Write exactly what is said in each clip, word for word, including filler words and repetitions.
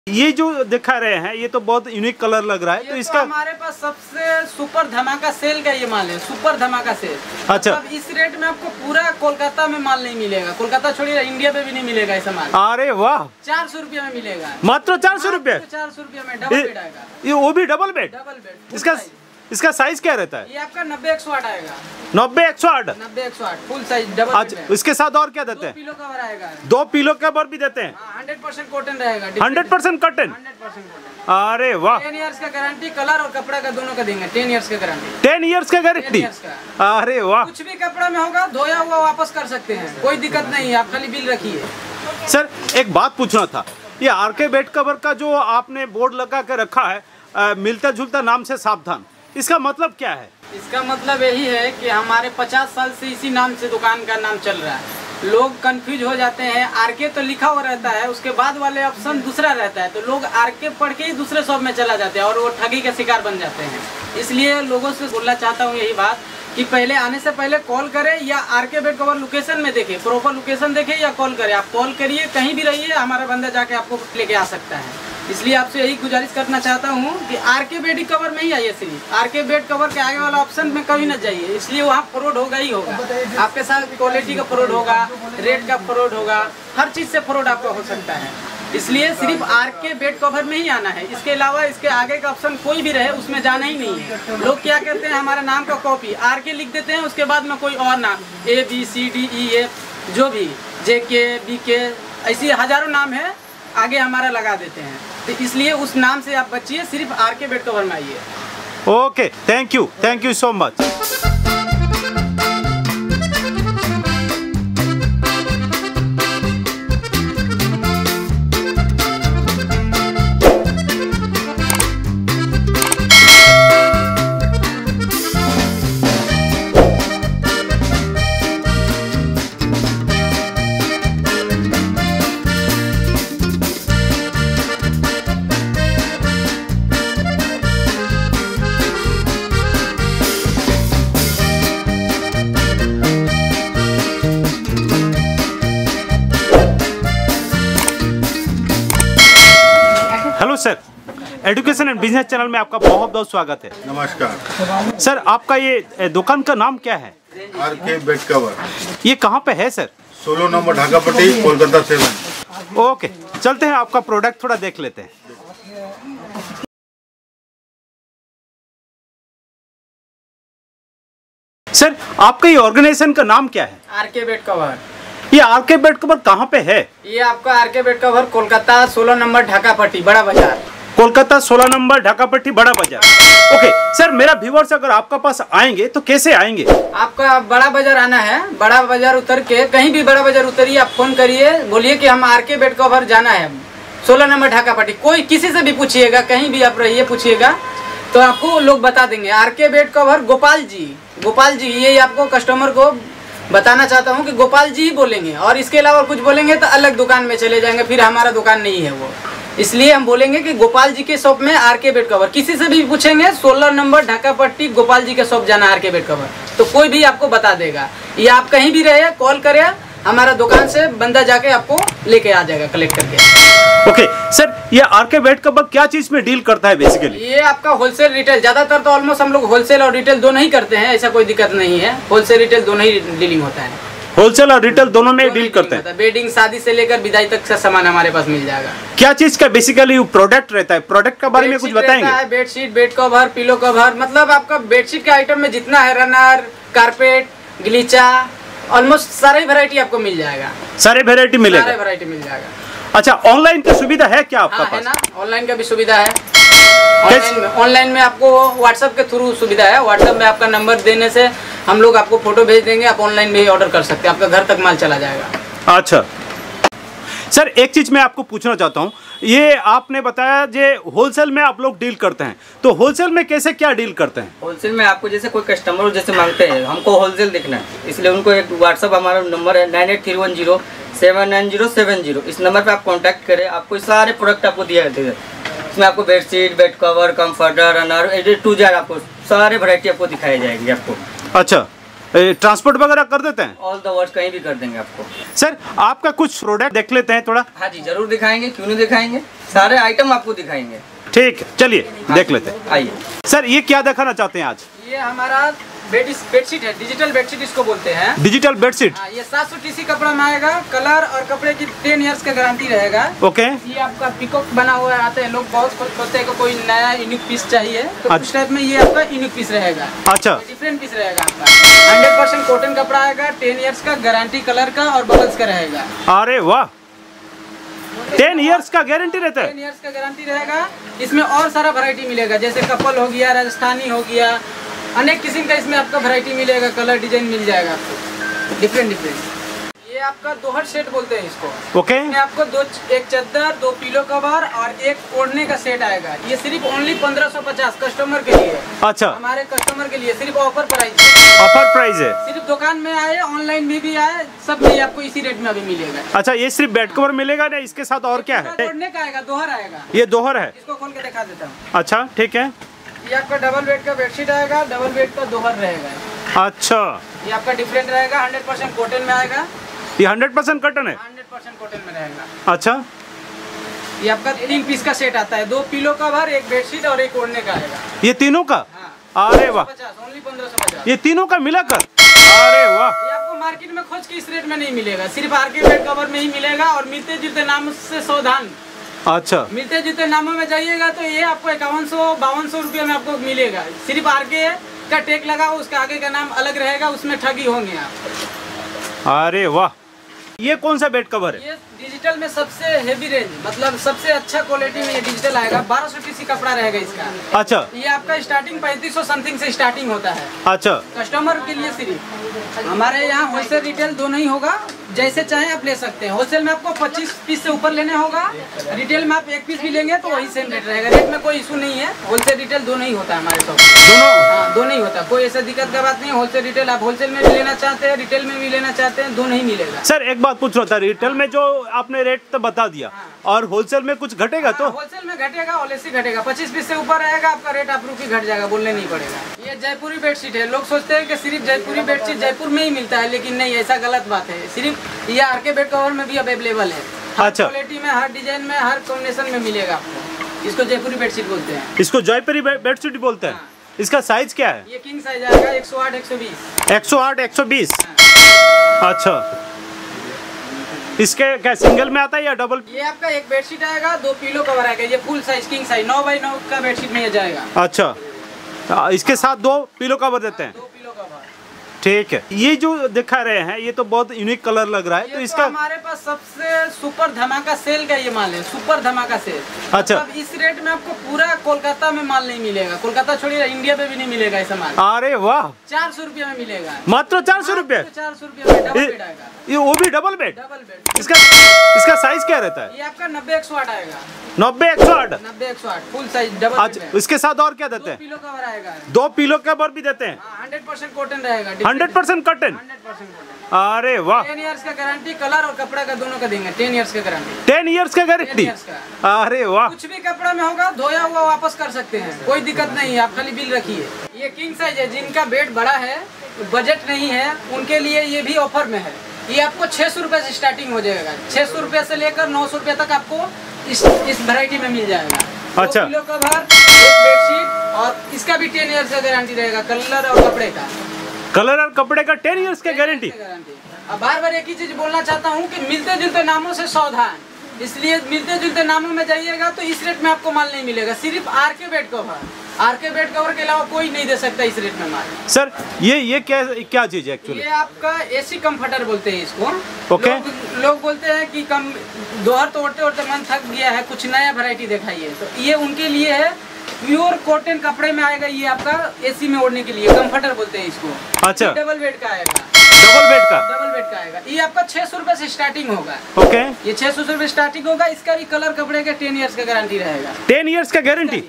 ये जो दिखा रहे हैं ये तो बहुत यूनिक कलर लग रहा है, तो इसका तो हमारे पास सबसे सुपर धमाका सेल का ये माल है, सुपर धमाका सेल। अच्छा, मतलब इस रेट में आपको पूरा कोलकाता में माल नहीं मिलेगा, कोलकाता छोड़िए इंडिया में भी नहीं मिलेगा ऐसा माल। अरे वाह, चार सौ रुपया में मिलेगा, मात्र चार सौ रुपये चार सौ रुपया में डबल बेड आएगा। ये वो भी डबल बेड? Double bed. इसका इसका साइज क्या रहता है? ये आपका नब्बे एक सौ आठ आएगा। नब्बे एक सौ आठ नब्बे एक सौ आठ फुल साइज डबल। अच्छा, इसके साथ और क्या देते हैं? पिलो कवर आएगा, दो पिलो कवर भी देते हैं। हंड्रेड परसेंट कॉटन रहेगा, hundred percent cotton. Hundred percent cotton. अरे वाह, टेन इयर्स का गारंटी, कलर और कपड़ा का दोनों का देंगे। टेन इयर्स का गारंटी। टेन इयर्स का गारंटी? अरे वाह, कुछ भी कपड़ा में होगा धोया हुआ वापस कर सकते हैं, कोई दिक्कत नहीं है, आप खाली बिल रखिए। सर एक बात पूछना था, ये आर के बेड कवर का जो आपने बोर्ड लगा के रखा है, आ, मिलता जुलता नाम से सावधान, इसका मतलब क्या है? इसका मतलब यही है कि हमारे पचास साल से इसी नाम से दुकान का नाम चल रहा है। लोग कंफ्यूज हो जाते हैं, आरके तो लिखा हुआ रहता है, उसके बाद वाले ऑप्शन दूसरा रहता है, तो लोग आरके पढ़ के ही दूसरे शॉप में चला जाते हैं और वो ठगी का शिकार बन जाते हैं। इसलिए लोगों से बोलना चाहता हूँ यही बात कि पहले आने से पहले कॉल करें या आरके बेड कवर लोकेशन में देखें, प्रॉपर लोकेशन देखें या कॉल करें। आप कॉल करिए, कहीं भी रहिए, हमारा बंदा जाके आपको लेके आ सकता है। इसलिए आपसे यही गुजारिश करना चाहता हूँ कि आरके बेड कवर में ही आइए, सिर्फ आरके बेड कवर के आगे वाला ऑप्शन में कभी न जाइए, इसलिए वहाँ फ्रॉड होगा ही होगा। आपके साथ क्वालिटी का फ्रॉड होगा, रेट का फ्रॉड होगा, हर चीज़ से फ्रॉड आपका हो सकता है। इसलिए सिर्फ आरके बेड कवर में ही आना है, इसके अलावा इसके आगे का ऑप्शन कोई भी रहे उसमें जाना ही नहीं है। लोग क्या कहते हैं, हमारा नाम का कॉपी आरके लिख देते हैं, उसके बाद में कोई और नाम A B C D E F जो भी जे के बी के ऐसी हजारों नाम है आगे हमारा लगा देते हैं। तो इसलिए उस नाम से आप बचिए, सिर्फ आरके बेड कवर में आइए। Okay, thank you, thank you so much. Hello sir, education and business channel में आपका बहुत बहुत स्वागत है। नमस्कार सर, आपका ये दुकान का नाम क्या है? RK bed cover. ये कहाँ पे है सर? सोलह नंबर ढाका पट्टी, कोलकाता सेवन। ओके, चलते हैं, आपका प्रोडक्ट थोड़ा देख लेते हैं। सर, आपका ये ऑर्गेनाइजेशन का नाम क्या है? RK bed cover. ये आरके बेड कवर कहाँ पे है? ये आपका आरके बेड कवर कोलकाता सोलह नंबर ढाका पट्टी, बड़ा बाजार। कोलकाता सोलह नंबर ढाका पट्टी, बड़ा बाजार। ओके सर, मेरा व्यूअर्स अगर आपका पास आएंगे तो कैसे आएंगे? आपका बड़ा बाजार आना है, बड़ा बाजार उतर के कहीं भी बड़ा बाजार उतरिए, आप फोन करिए, बोलिए कि हम आरके बेड कवर जाना है सोलह नंबर ढाका पट्टी। कोई किसी से भी पूछिएगा, कहीं भी आप रहिए पूछिएगा तो आपको लोग बता देंगे। RK bed cover Gopal ji, Gopal ji, ये आपको कस्टमर को बताना चाहता हूँ कि गोपाल जी ही बोलेंगे, और इसके अलावा कुछ बोलेंगे तो अलग दुकान में चले जाएंगे, फिर हमारा दुकान नहीं है वो। इसलिए हम बोलेंगे कि गोपाल जी के शॉप में आरके बेड कवर। किसी से भी पूछेंगे सोलह नंबर ढाका पट्टी गोपाल जी के शॉप जाना आरके बेड कवर, तो कोई भी आपको बता देगा। या आप कहीं भी रहे, कॉल करें, हमारा दुकान से बंदा जाके आपको लेके आ जाएगा कलेक्ट करके। ओके सर, ये आरके बेड कवर क्या चीज में डील करता है बेसिकली? ये आपका होलसेल रिटेल, ज्यादातर तो ऑलमोस्ट हम लोग होलसेल और रिटेल दोनों ही करते हैं, ऐसा कोई दिक्कत नहीं है। होलसेल रिटेल दोनों ही डीलिंग होता है। होलसेल और रिटेल दोनों में डील करते हैं। बेडिंग शादी से लेकर विदाई तक का सामान हमारे पास मिल जाएगा। क्या चीज का बेसिकली प्रोडक्ट रहता है? प्रोडक्ट के बारे में कुछ बताएंगे? Bedsheet, bed cover, pillow cover, मतलब आपका बेडशीट के आइटम में जितना है, रनर, कारपेट, गलीचा, ऑलमोस्ट सारे वैरायटी आपको मिल जाएगा। सारे वैरायटी मिलेगा? सारे वैरायटी मिल जाएगा। अच्छा, ऑनलाइन की सुविधा है क्या आपका हाँ, पास? है ना, ऑनलाइन का भी सुविधा है। ऑनलाइन में ऑनलाइन में आपको व्हाट्सएप के थ्रू सुविधा है। व्हाट्सएप में आपका नंबर देने से हम लोग आपको फोटो भेज देंगे, आप ऑनलाइन भी ऑर्डर कर सकते हैं, आपका घर तक माल चला जाएगा। अच्छा सर, एक चीज मैं आपको पूछना चाहता हूँ, ये आपने बताया जे होलसेल में आप लोग डील करते हैं, तो होलसेल में कैसे क्या डील करते हैं? होलसेल में आपको जैसे कोई कस्टमर जैसे मांगते हैं, हमको होलसेल देखना है, इसलिए उनको एक व्हाट्सअप हमारा नंबर है nine eight three one zero seven nine zero seven zero. इस नंबर पे आप कांटेक्ट करें, आपको सारे प्रोडक्ट आपको दिया जाते हैं। इसमें आपको bedsheet, bed cover, comforter, runner, टू जार, आपको सारे वैरायटी आपको दिखाई जाएगी आपको। अच्छा, ट्रांसपोर्ट वगैरह कर देते हैं? ऑल द वर्ल्ड कहीं भी कर देंगे आपको। सर आपका कुछ प्रोडक्ट देख लेते हैं थोड़ा। हाँ जी जरूर दिखाएंगे, क्यों नहीं दिखाएंगे, सारे आइटम आपको दिखाएंगे। ठीक है चलिए हाँ देख लेते हैं। आइए। सर ये क्या दिखाना चाहते हैं आज? ये हमारा बेड बेडशीट है, डिजिटल बेडशीट इसको बोलते हैं। Digital bedsheet. हाँ, ये सात सौ टीसी कपड़ा में आएगा, कलर और कपड़े की टेन इयर्स का गारंटी रहेगा। ओके। ये आपका पिकॉक बना हुआ आते हैं, लोग बहुत खुश होते हैं कि कोई नया यूनिक पीस चाहिए, तो अच्छा। उस टाइप में ये आपका यूनिक पीस रहेगा। अच्छा। डिफरेंट पीस रहेगा आपका, हंड्रेड परसेंट कॉटन कपड़ा आएगा, टेन इयर्स का गारंटी कलर का और बबल्स का रहेगा। अरे वाह, टेन इयर्स का गारंटी रहता है? टेन इयर्स का गारंटी रहेगा। इसमें और सारा वैरायटी मिलेगा, जैसे कपल हो गया, राजस्थानी हो गया, अनेक किस्म का इसमें आपका वैरायटी मिलेगा, कलर डिजाइन मिल जाएगा आपको डिफरेंट डिफरेंट। ये आपका दोहर सेट बोलते हैं इसको। ओके। इसमें आपको दो एक चादर, दो पिलो कवर और एक ओढ़ने का सेट आएगा। ये सिर्फ ओनली पंद्रह सौ पचास कस्टमर के लिए। अच्छा। हमारे कस्टमर के लिए सिर्फ ऑफर प्राइस है। ऑफर प्राइस है? सिर्फ दुकान में आए, ऑनलाइन में भी आए, सब में आपको इसी रेट में अभी मिलेगा। अच्छा, ये सिर्फ बेड कवर मिलेगा ना, इसके साथ और क्या है? ओढ़ने का आएगा, दोहर आएगा। ये दोहर है? इसको खोल के दिखा देता हूँ। अच्छा ठीक है। ये आपका डबल बेड का बेडशीट आएगा, डबल बेड का दोहर रहेगा। अच्छा। ये आपका डिफरेंट रहेगा, हंड्रेड परसेंट कॉटन में आएगा। ये हंड्रेड परसेंट कॉटन है? हंड्रेड परसेंट कॉटन में रहेगा। अच्छा। ये आपका तीन पीस का सेट आता है, दो पिलो कवर, एक बेडशीट और एक ओढ़ने का आएगा। ये तीनों का? हाँ। अरे वाह, ओनली पंद्रह सौ पचास। ये तीनों का मिलाकर? अरे वाह। ये आपको मार्केट में खोज के इस रेट में नहीं मिलेगा, सिर्फ आरके बेड कवर में ही मिलेगा और मिलते जुलते नाम से सावधान। अच्छा। मिलते जुलते नामों में जाइएगा तो ये आपको इक्यावन सौ बावन सौ रुपये में आपको मिलेगा। सिर्फ आरके का टैग लगा, उसका आगे का नाम अलग रहेगा, उसमें ठगी होंगे आप। अरे वाह, ये कौन सा बेड कवर है? ये डिजिटल में सबसे हेवी रेंज, मतलब सबसे अच्छा क्वालिटी में ये डिजिटल आएगा। बारह सौ टीसी कपड़ा रहेगा इसका। अच्छा। ये आपका स्टार्टिंग पैंतीस सौ समथिंग से स्टार्टिंग होता है। अच्छा। कस्टमर के लिए सिर्फ हमारे यहाँ होलसेल रिटेल दोनों ही होगा, जैसे चाहे आप ले सकते हैं। होलसेल में आपको पच्चीस पीस से ऊपर लेने होगा, रिटेल में आप एक पीस भी लेंगे तो वही सेम रेट रहेगा। रेट में कोई इशू नहीं है, होलसेल रिटेल दोनों ही होता है हमारे शॉप। दोनों? हाँ दोनों ही होता है, कोई ऐसा दिक्कत का बात नहीं है। होलसेल रिटेल आप होलसेल में भी लेना चाहते हैं, रिटेल में भी लेना चाहते हैं, दोनों ही मिलेगा। सर एक बात पूछ रहा था, रिटेल में जो आपने रेट तो बता दिया, और होलसेल में कुछ घटेगा? तो होलसेल में घटेगा, ऑलरेडी घटेगा, पच्चीस पीस से ऊपर रहेगा आपका रेट आप रुपये घट जाएगा, बोलने नहीं पड़ेगा। ये जयपुरी बेडशीट है, लोग सोचते हैं कि सिर्फ जयपुरी बेडशीट जयपुर में ही मिलता है, लेकिन नहीं, ऐसा गलत बात है। सिर्फ ये आरके बेड कवर में भी अवेलेबल है, हर अच्छा। क्वालिटी में, हर डिजाइन में, हर कॉम्बिनेशन में मिलेगा आपको। इसको जयपुरी बेडशीट बोलते हैं। इसको जयपुरी बेडशीट बोलते हैं। इसका साइज क्या है? ये किंग साइज आएगा, एक सौ आठ एक सौ बीस। एक सौ आठ एक सौ बीस। अच्छा। इसके क्या सिंगल में आता है या डबल? ये आपका एक बेडशीट आएगा, दो पिलो कवर आएगा, ये फुल साइज किंग साइज नौ बाई नौ का बेडशीट में ये जाएगा। अच्छा, इसके साथ दो पिलो कवर देते हैं? दो पिलो कवर। ठीक है। ये जो दिखा रहे हैं ये तो बहुत यूनिक कलर लग रहा है, ये तो तो इसका हमारे पास सबसे सुपर धमाका सेल का ये माल है, सुपर धमाका सेल। अच्छा। मतलब इस रेट में आपको पूरा कोलकाता में माल नहीं मिलेगा, कोलकाता छोड़िए इंडिया में भी नहीं मिलेगा ऐसा माल। अरे वाह, चार सौ रुपये में मिलेगा, मात्र चार सौ रुपये? चार सौ रुपये में डबल बेड आएगा। ये वो भी डबल बेड? Double bed. इसका इसका साइज क्या रहता है? ये आपका नब्बे एक सौ आठ आएगा। नब्बे एक सौ आठ? नब्बे एक सौ आठ फुल साइज डबल आज बेड। इसके साथ और क्या देते हैं? पिलो कवर आएगा, दो पिलो कवर भी देते हैं? हंड्रेड परसेंट कॉटन रहेगा। Hundred percent cotton? Hundred percent cotton. अरे वाह, टेन इयर्स का गारंटी, कलर और कपड़ा का दोनों का देंगे। टेन इयर्स का गारंटी। टेन इयर्स का गारंटी? अरे वाह। कुछ भी कपड़ा में होगा, धोया हुआ वापस कर सकते हैं, कोई दिक्कत नहीं है, आप खाली बिल रखिए। ये किंग साइज है, जिनका बेड बड़ा है, बजट नहीं है, उनके लिए ये भी ऑफर में है। ये आपको छह सौ रुपए से स्टार्टिंग हो जाएगा, छह सौ रुपए से लेकर नौ सौ रुपए तक आपको इस इस वैरायटी में मिल जाएगा। अच्छा। दो किलो कवर, एक बेडशीट, और इसका भी टेन इयर्स का गारंटी रहेगा, कलर और कपड़े का। कलर और कपड़े का टेन इयर्स का गारंटी? अब बार बार एक ही चीज बोलना चाहता हूँ कि मिलते जुलते नामों से सावधान, इसलिए मिलते जुलते नामों में जाइएगा तो इस रेट में आपको माल नहीं मिलेगा। सिर्फ RK bed cover, RK bed cover के अलावा कोई नहीं दे सकता इस रेट में माल। सर ये ये क्या क्या चीज है एक्चुअली? ये आपका एसी कंफर्टर बोलते हैं इसको। ओके। लोग, लोग बोलते हैं कि कम दोहर तो ओढ़ते ओढ़ते मन थक गया है, कुछ नया वैरायटी दिखाइए, तो ये उनके लिए है। प्योर कॉटन कपड़े में आएगा, ये आपका एसी में ओढ़ने के लिए कंफर्टर बोलते हैं इसको। अच्छा। डबल बेड का आएगा। डबल बेड का? डबल बेड का आएगा। ये आपका छह सौ रुपए से स्टार्टिंग होगा। ओके। ये छह सौ रुपए स्टार्टिंग होगा। इसका भी कलर कपड़े का टेन इयर्स का गारंटी रहेगा। टेन इयर्स का गारंटी?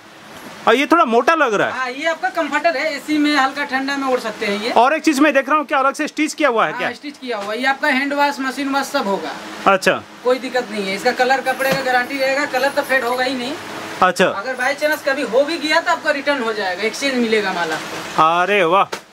और ये थोड़ा मोटा लग रहा है। हाँ, ये आपका कंफर्टर है, एसी में हल्का ठंडा में ओढ़ सकते हैं ये। और एक चीज मैं देख रहा हूँ, क्या अलग से स्टिच किया हुआ है? हाँ, क्या स्टिच किया हुआ है। ये आपका हैंड वॉश, मशीन वॉश सब होगा। अच्छा, कोई दिक्कत नहीं है। इसका कलर कपड़े का गारंटी रहेगा, कलर तो फेड होगा ही नहीं। अच्छा। अगर बाई चांस कभी हो भी गया तो आपका रिटर्न हो जाएगा, एक्सचेंज मिलेगा माल आपको। अरे वाह,